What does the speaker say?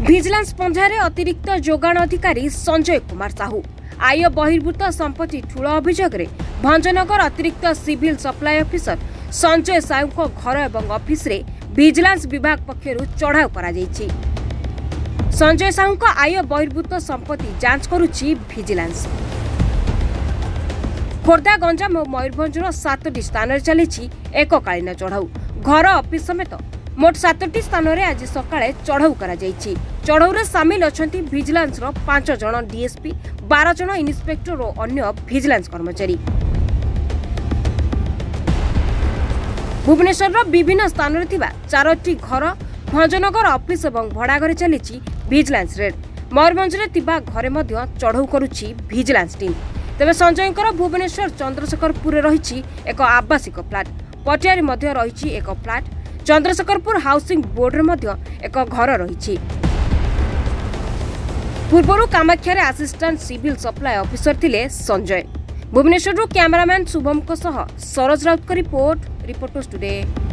Vigilance पंजारे अतिरिक्त जोगाण अधिकारी संजय कुमार साहू आय बहिर्भूत संपत्ति ठूल अभियोग भंजनगर अतिरिक्त civil supply officer Sanjay Sahu घर और ऑफिस रे विजिलेंस विभाग पक्षरु चढ़ाऊ करा जायछि। संजय साहू आय बहिर्भूत संपत्ति जांच करुछि विजिलेंस। खोर्धा गंजाम और मयूरभंजर 7टी स्थान में चली एककालीन चढ़ाऊ। घर ऑफिस समेत मोट 7टी स्थान में आज सकाळे चढ़ाऊ करा जायछि। चढ़ाऊ सामिल अछंती विजिलेंस 5 जन डीएसपी 12 जन इन्स्पेक्टर और अन्य विजिलेंस कर्मचारी। भुवनेश्वर विभिन्न स्थान में 4टी घर भंजनगर ऑफिस और भड़ाघर चली विजिलेंस रेड। मयूरभंजरे थिबा घरे मध्य चढ़ाऊ करुछि विजिलेंस टीम। तेबे संजय भुवनेश्वर चंद्रशेखरपुर रही एक आवासिक फ्लाट, पटियारी मध्य रही एक फ्लाट, चंद्रशेखरपुर हाउसिंग बोर्ड रे मध्य एक घर रही। पूर्व कामाख्यारे असिस्टेंट सिविल सप्लाई ऑफिसर थिले संजय। भुवनेश्वर कैमरामैन शुभम सरोज राउत का रिपोर्ट, रिपोर्टर्स टुडे।